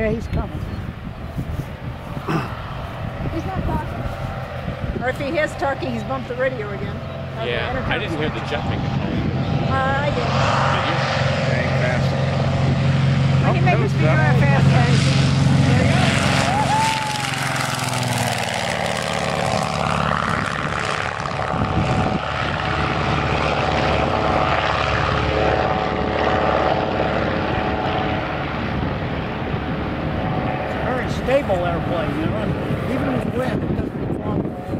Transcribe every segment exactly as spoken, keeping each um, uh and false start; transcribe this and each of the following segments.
Yeah, he's coming. He's not talking. Or if he is talking, he's bumped the radio again. Uh, Yeah, I didn't hear the jet make a call. Uh, I did. Did you? Dang fast. I can make his speaker on fast, guys. There you go. It's a very stable airplane, you know. Even with wind, it doesn't fall.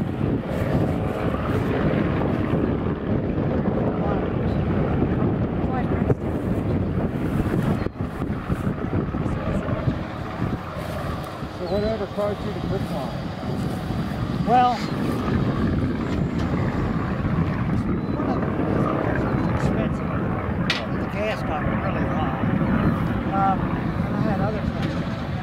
Whatever caused you to quit flying? Well, one of them was expensive. The gas got really high. Um, and I had other things.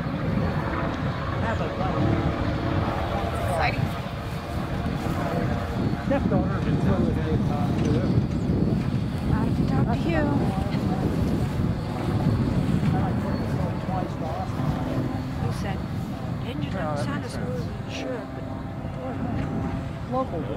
I have a Exciting. stepdaughter who's really good time to it. I have to talk to Hugh. I like to go twice to Austin. Who said? Engine doesn't sound as smooth as it should, but Local. it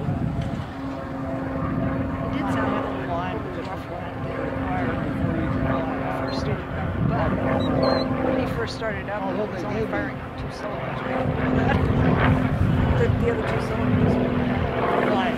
did sound like a little line was rough when it required before you first started up. But when he first started up, it was only firing two cylinders. Right? the, the other two cylinders. Like,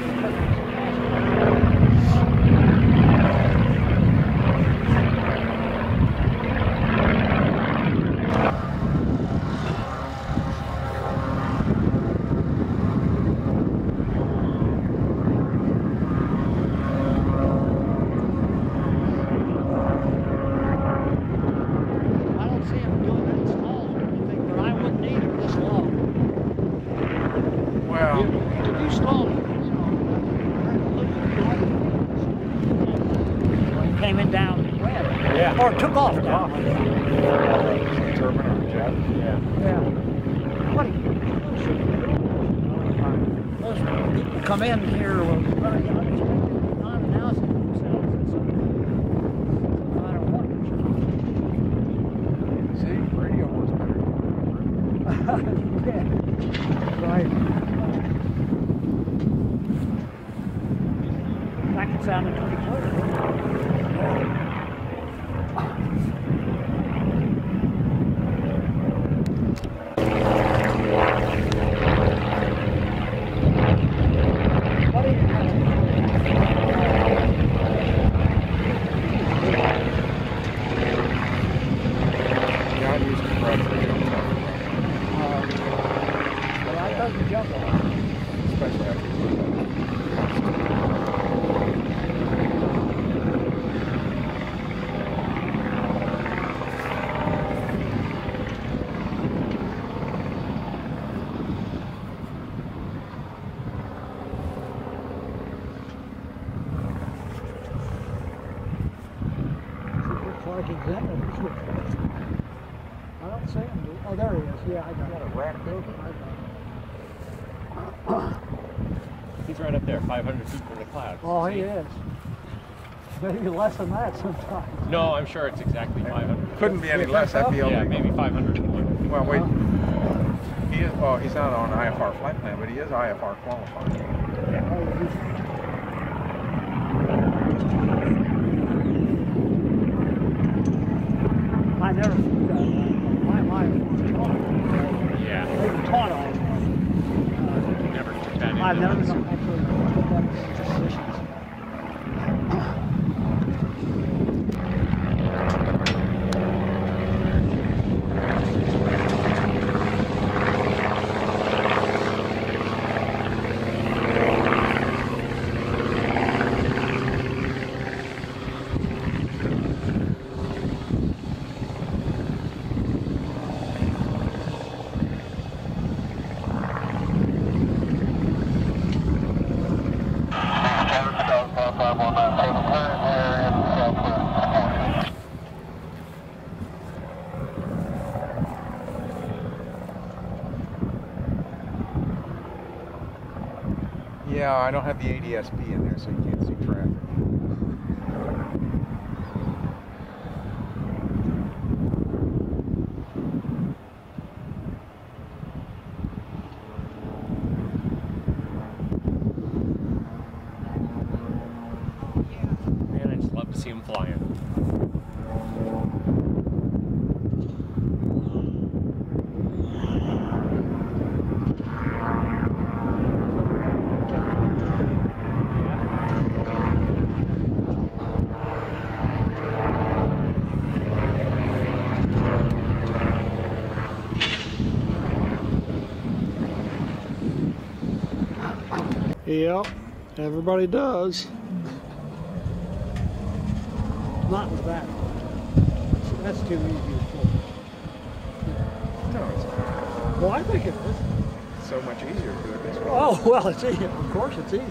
or took off down. Turbine or jet? Yeah. Yeah. What do you Those people come in here with very unexpected, non-announcing themselves. I don't want to. See, radio was better. Yeah. Right. That could sound pretty clear. I don't see him. Oh, there he is. Yeah, I got a rat over. He's right up there, five hundred feet from the clouds. Oh, See? he is. Maybe less than that sometimes. No, I'm sure it's exactly five hundred. Couldn't be any less. That'd be Yeah, illegal. maybe five hundred. Well, wait. He is. Well, he's not on I F R flight plan, but he is I F R qualified. I never flew that. My mind was taught. Yeah. They were taught all. Never took that into I've never the- actually put that in positions. Yeah, I don't have the A D S B in there, so you can't see traffic. love to see them flying. Yep, everybody does. Not with that. That's too easy to pull. No, it's not. Well, I think it is. It's so much easier to do it this way. Oh, well, it's easy. Of course it's easy.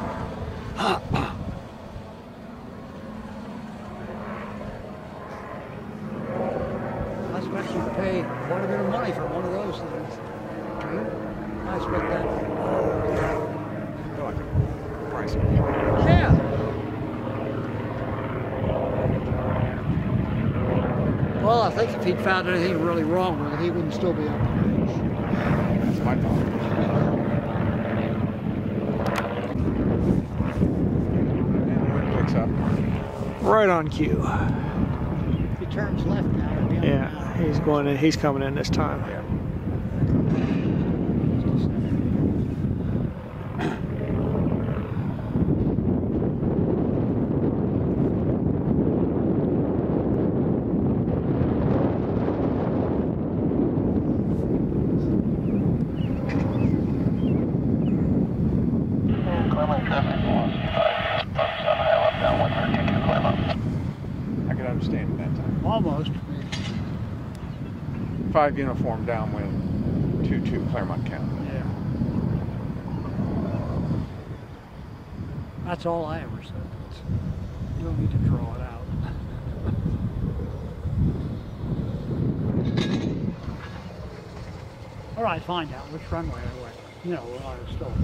I expect you to pay quite a bit of money for one of those things. I expect that. No, I think the price. Yeah. Well, I think if he'd found anything really wrong with it, he wouldn't still be up on it. That's my thought. And the wind picks up. Right on cue. He turns left now. He'll be on Yeah, the he's going in. He's coming in this time. Yeah. I could understand it that time. Almost. Five uniform downwind, two two Clermont County. Yeah. That's all I ever said. It's, you don't need to draw it out. All right, find out which runway I went. You know, when I was still.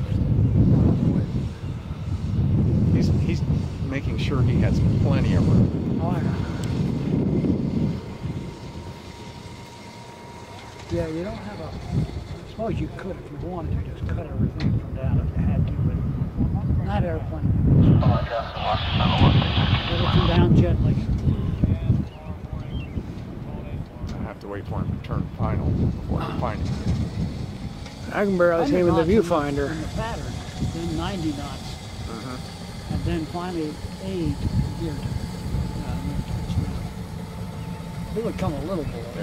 He's he's making sure he has plenty of room. Oh, I know. Yeah, you don't have a. I suppose you could, if you wanted to, just cut everything from down if you had to, but not airplane. Let it come down gently. I have to wait for him to turn final before I can find him. I can barely see him in the viewfinder. In the pattern, then ninety knots, Uh-huh. and then finally eight gear. Uh, it would come a little below. There.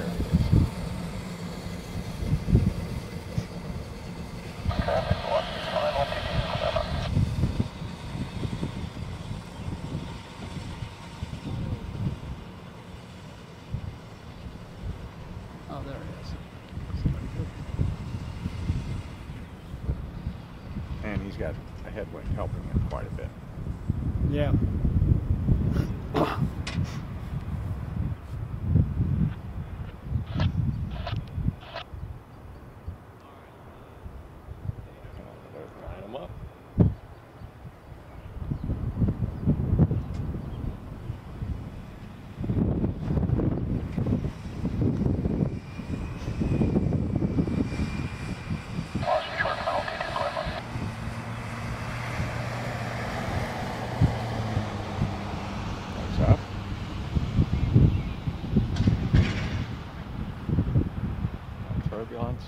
Oh, there it is. And he's got a headwind helping him quite a bit. Yeah. Line 'em up. That's up. Turbulence.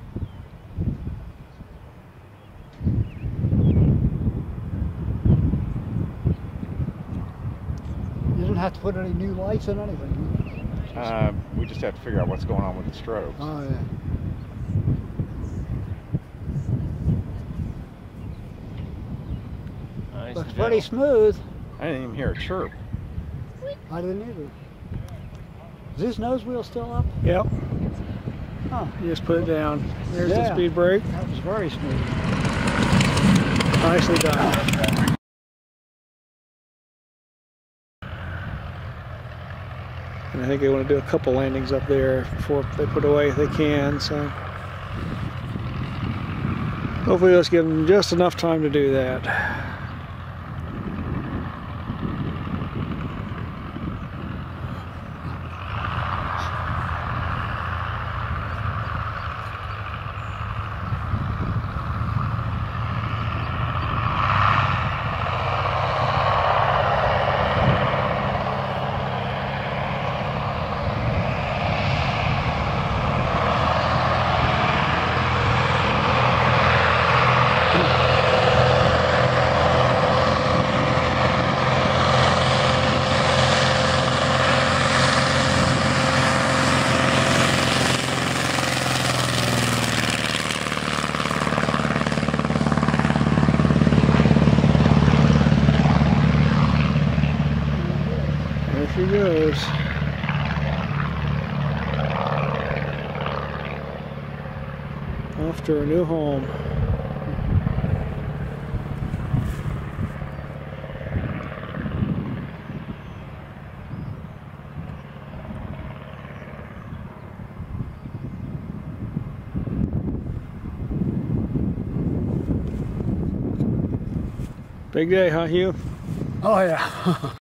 You don't have to put any new lights in anything. Uh, we just have to figure out what's going on with the strobes. Oh yeah. Nice Looks and pretty gentle. smooth. I didn't even hear a chirp. I didn't either. Is this nose wheel still up? Yep. Huh. You just put it down. There's Yeah. the speed brake. That was very smooth. Nicely done. And I think they want to do a couple landings up there before they put away if they can. So hopefully let's give them just enough time to do that. There she goes. Off to her new home. Big day, huh, Hugh? Oh yeah.